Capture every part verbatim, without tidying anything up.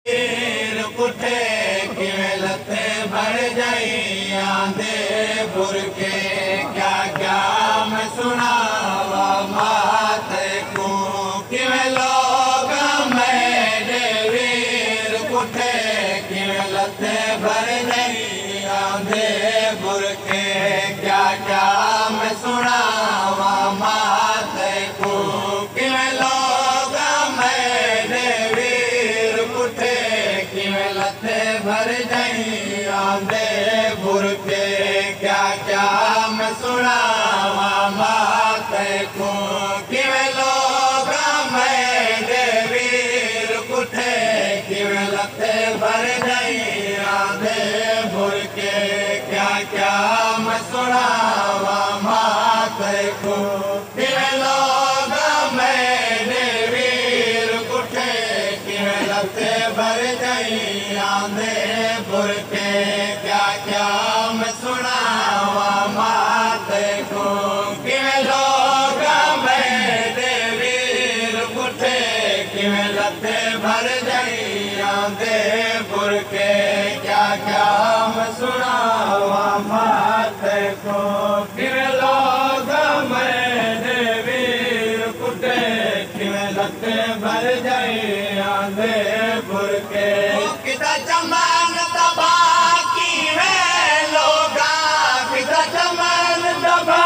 कुठे किवें लते भर जाई आंदे बुरके क्या क्या मैं सुनावा माते को किवें लोग मेरे वीर कुठे किवें लते भर जाई आंदे बुरके क्या क्या मैं सुनावा माते को किवें लोग मेरे वीर कुठे किवें लते भर जाई आंदे बुरके क्या क्या मैं सुनावा माते को किवें लोग मेरे वीर कुठे किवें लते भर जाई आंदे बुरके क्या क्या मैं सुनावा माते को किवें लोग मेरे वीर कुठे किवें लते भर जाई आंदे बुरके क्या क्या मैं सुनावा माते को किवें लोग मेरे वीर कुठे किवें लते भर जाई आंदे बुरके क्या क्या मैं सुनावा माते को किवें लोग मेरे वीर कुठे किवें लते भर जाई आंदे बुरके किदा चमन दबा किवें लोगा किदा चमन दबा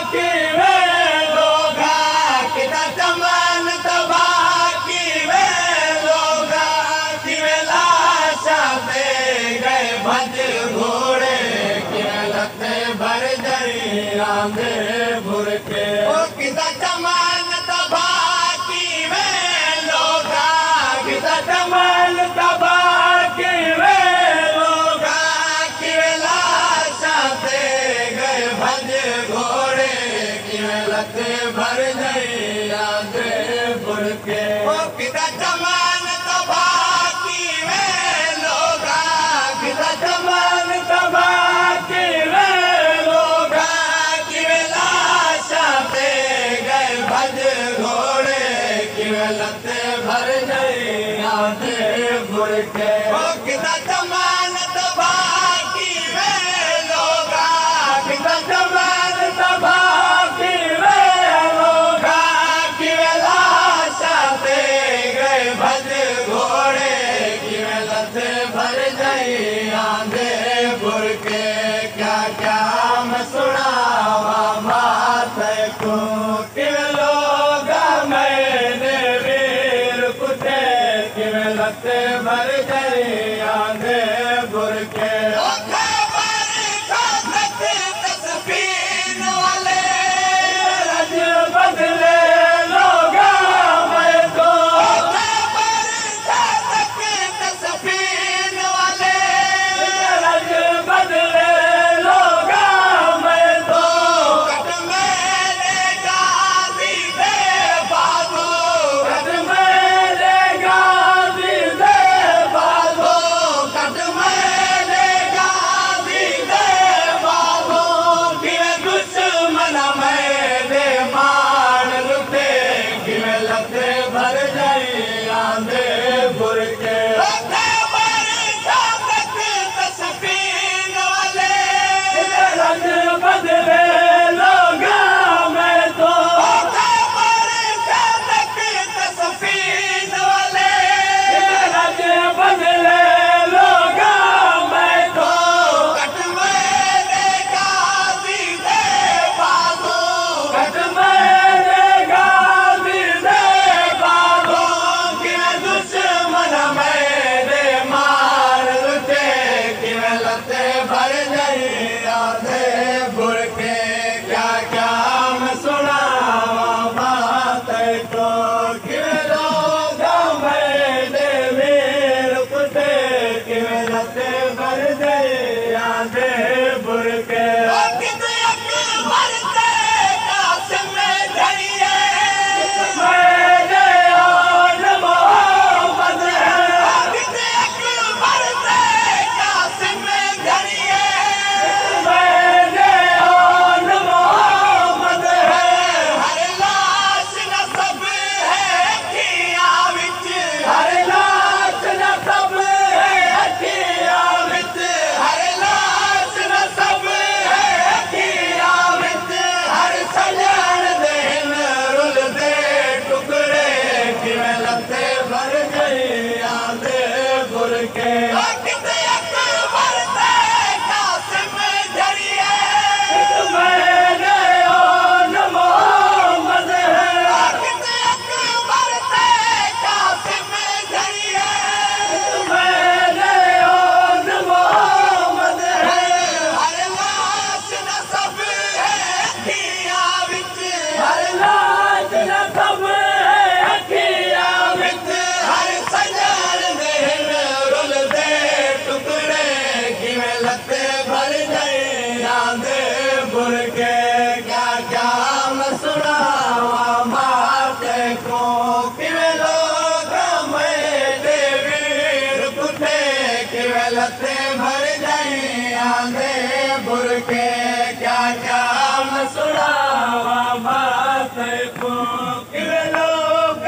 किवें लोगा किदा चमन दबा किवें लोगा किवें लाशा दे गए भज घोड़े किवें लते भर जाई आंदे बुरके किदा चमन दबा किवें लोगा किदा चमन दबा किवें लोगा किवें लाशा दे गए भज घोड़े किवें लते भर जाई आंदे बुरके किदा चमन दबा किवें लोगा किदा चमन दबा किवें लोगा किवें लाशा दे गए भज घोड़े किवें लते भर जाई आंदे बुरके किदा चमन दबा किवें लोगा किदा चमन दबा किवें लोगा किवें लाशा दे गए भज घोड़े किवें लते भर जाई आंदे बुरके क्या क्या मैं सुनावा माते को किवें लोग मेरे वीर कुठे किवें लते भर जाई आंदे बुरके बदले लोगा मैं तो तस्वीर वाले रज बदले लोगा मैं तो कट मेरे गाजी दे बाबू कट मेरे गाजी दे बाबू कट के किते अकबर ते कासिम जरिए मैंने ओन मोहम्मद है किते अकबर ते कासिम जरिए मैंने ओन मोहम्मद है हर लाश नसब है अखियां विच हर लाश नसब है अखियां विच हर सजन देन रुल दे टुकड़े किवें लते भर गए आंदे बुरके क्या क्या मैं सुनावा माते को किवें लोग मेरे वीर कुटे किवें लते भर गए आंदे बुरके क्या क्या मैं सुनावा माते को किवें लोग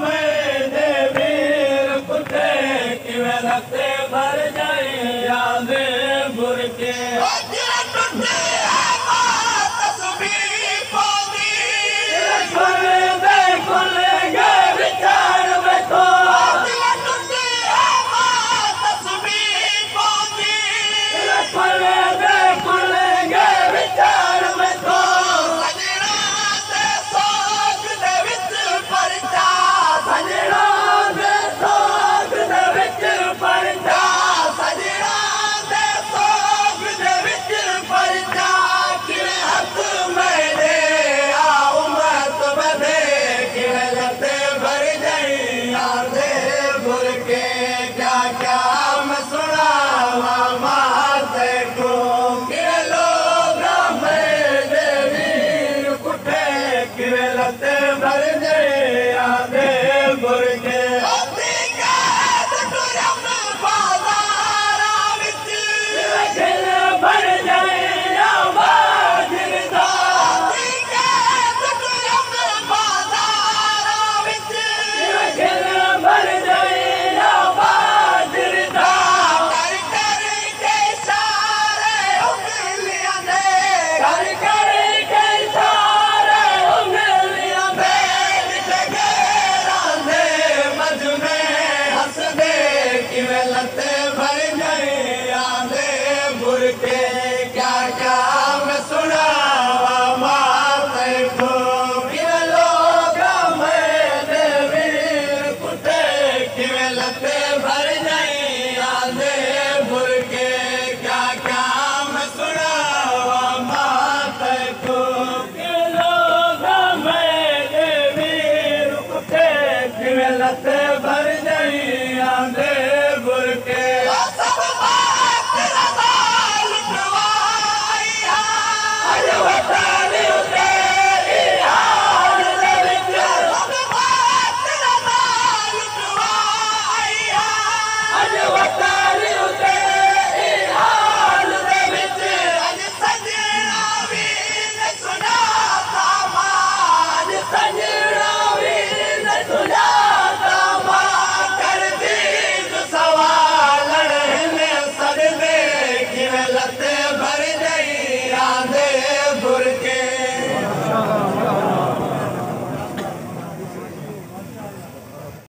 मेरे वीर कुटे किवें लते भर गए आंदे बुरके Let's